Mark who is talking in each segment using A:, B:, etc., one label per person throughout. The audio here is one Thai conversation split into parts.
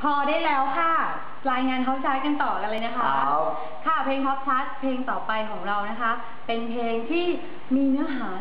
A: อได้แล้วค่ะรายงานท็อปชาร์ตกันต่อกันเลยนะคะค่ะเพลงท็อปชาร์ตเพลงต่อไปของเรานะคะเป็นเพลงที่มีเนื้อหา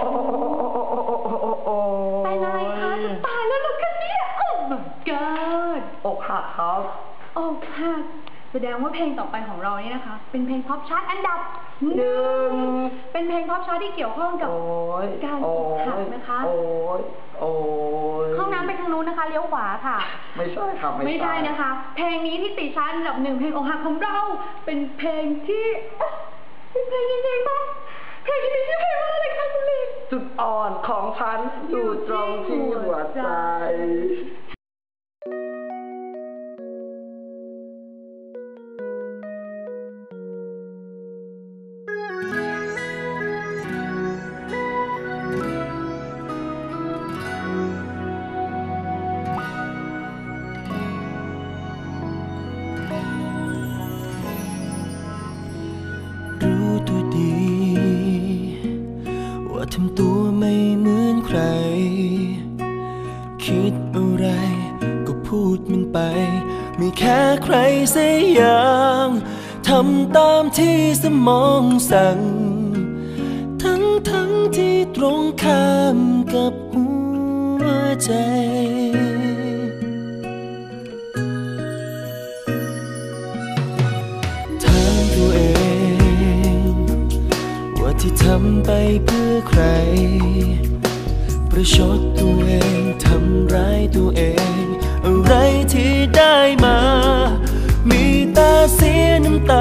A: เป็นอะไรคะจะตายแล้วหรอคะเนี่ยโอ้ my god
B: อกหักครับ
A: อกหักแสดงว่าเพลงต่อไปของเรานี่นะคะเป็นเพลงท็อปชาร์ตอันดับ1เป็นเพลงท็อปชาร์ตที่เกี่ยวข้องกับการอกหักนะคะห้องน้ำไปทางนู้นนะคะเลี้ยวขวาค่ะ
B: ไม่ใช่ครับ
A: ไม่ใช่นะคะเพลงนี้ที่ติดชาร์ตอันดับ1เพลงอกหักของเราเป็นเพลงที่เป็นเพลงยังไงบ้างเพลงนี้ชื่อเพลงว่าอะไรคะคุณลิน
B: จุดอ่อนของฉันอยู่ตรงที่หัวใจ
C: รู้ตัวดีว่าทำตัวไม่เหมือนใครคิดอะไรก็พูดมันไปไม่แค่ใครสักอย่างทำตามที่สมองสั่งทั้งที่ตรงข้ามกับหัวใจถามตัวเองว่าที่ทำไปเพื่อใครประชดตัวเองทำร้ายตัวเองอะไรที่ได้มามีตาเสียน้ำตา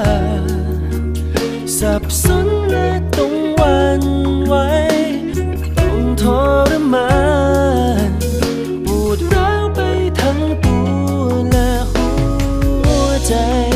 C: สับสนและต้องหวั่นไหวต้องทรมานปวดร้าวไปทั้งตัวและหัวใจ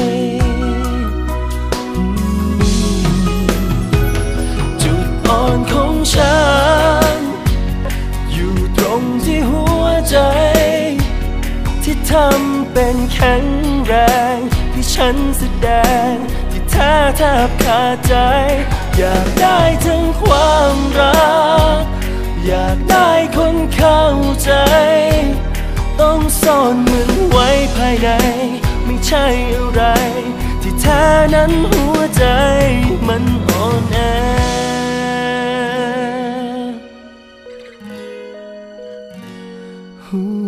C: จุดอ่อนของฉันอยู่ตรงที่หัวใจที่ทำเป็นแข็งแรงที่ฉันแสดงที่แท้แทบขาดใจอยากได้ทั้งความรักอยากได้คนเข้าใจต้องซ่อนมันไว้ภายในไม่ใช่อะไรที่แท้นั้นหัวใจมันอ่อนแอหั